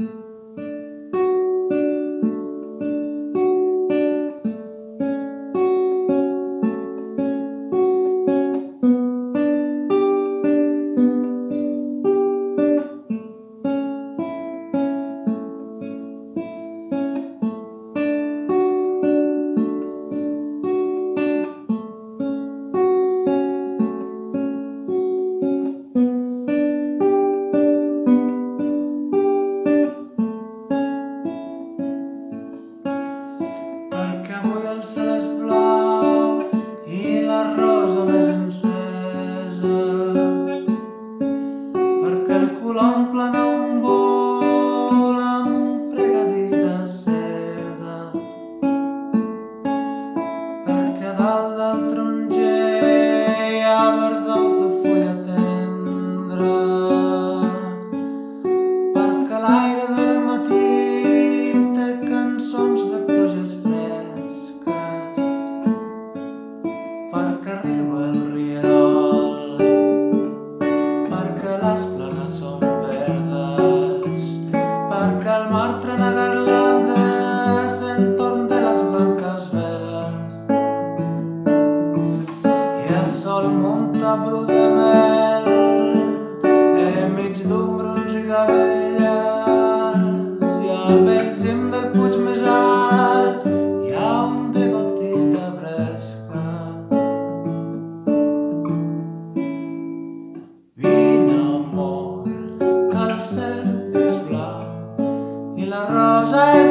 Perquè avui el cel és blau i la rosa més encesa, perquè el colom plana un vol amb un fregadís de seda, perquè dalt del taronger hi ha verdols de fulla tendra, perquè l'aire del matí té cançons de pluges fresques, perquè arriba el rierol, perquè les planes són verdes, perquè el mar trena garlandes entorn de les blanques veles, i el sol munta bru de mel enmig d'un bronzi d'abelles, i al vell cim del puig més alt hi ha un degoteig de bresca. Vine, amor, que el cel és blau i la rosa